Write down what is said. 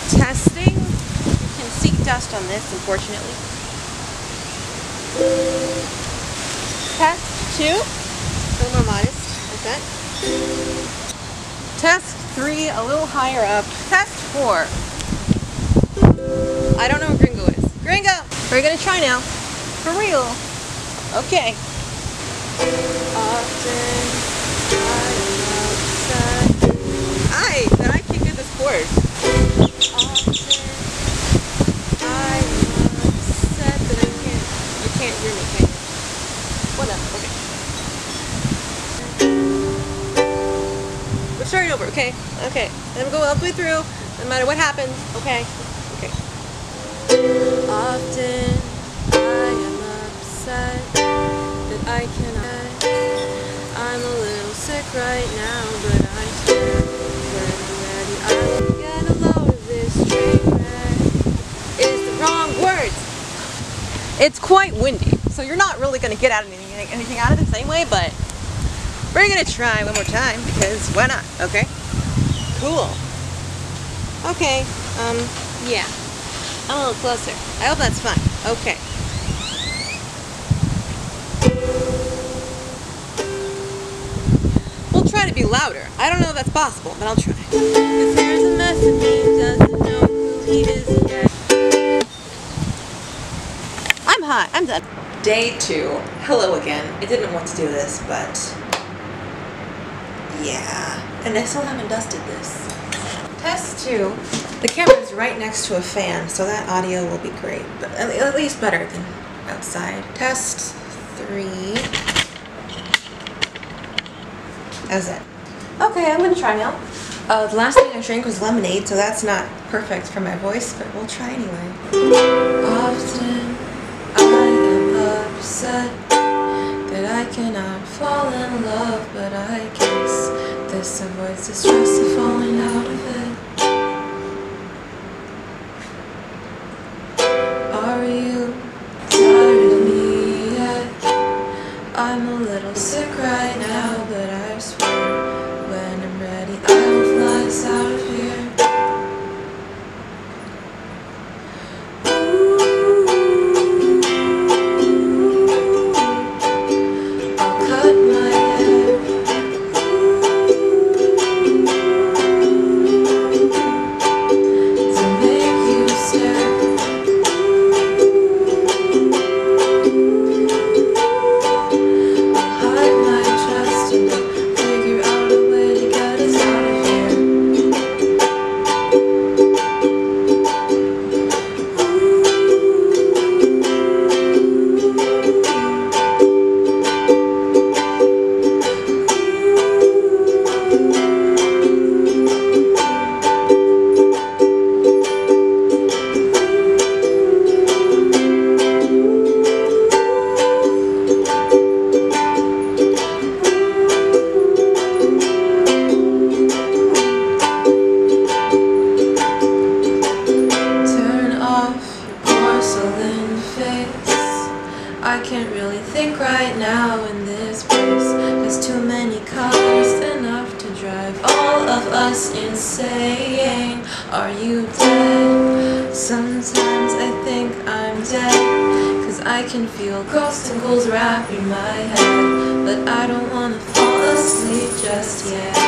Testing. You can see dust on this, unfortunately. Test 2. A little more modest, like that. Test 3, a little higher up. Test 4. I don't know where Gringo is. Gringo! We're gonna try now. For real. Okay. Often I'm upset. That I can't get this chord. Often I'm upset that I can't. You can't hear me, can you? Whatever. Okay. We're starting over. Okay. Okay. Then we'll go all the way through. No matter what happens. Okay. Okay. Often I am upset that I cannot. I'm a little sick right now, but I swear when I'm ready I will get a load of this train wreck. It's the wrong words. It's quite windy, so you're not really going to get anything out of it the same way, but we're going to try one more time because why not? Okay. Cool. Okay. Yeah. I'm a little closer. I hope that's fine. Okay. We'll try to be louder. I don't know if that's possible, but I'll try. His hair's a mess and he doesn't know who he is yet. I'm hot. I'm done. Day 2. Hello again. I didn't want to do this, but yeah. And I still haven't dusted this. Test 2. The camera's right next to a fan, so that audio will be great, but at least better than outside. Test 3. How's that? Okay, I'm gonna try now. The last thing I drank was lemonade, so that's not perfect for my voice, but we'll try anyway. Often I am upset that I cannot fall in love, but I guess this avoids the stress of falling out of it. Are you tired of me yet? I'm a little sick right now, but I swear when I'm ready I will fly us out of here. I'll cut my hair to make you stare. I can't really think right now in this place. There's too many cars, enough to drive all of us insane. Are you dead? Sometimes I think I'm dead, 'cause I can feel ghosts and ghouls wrapping my head, but I don't wanna fall asleep just yet.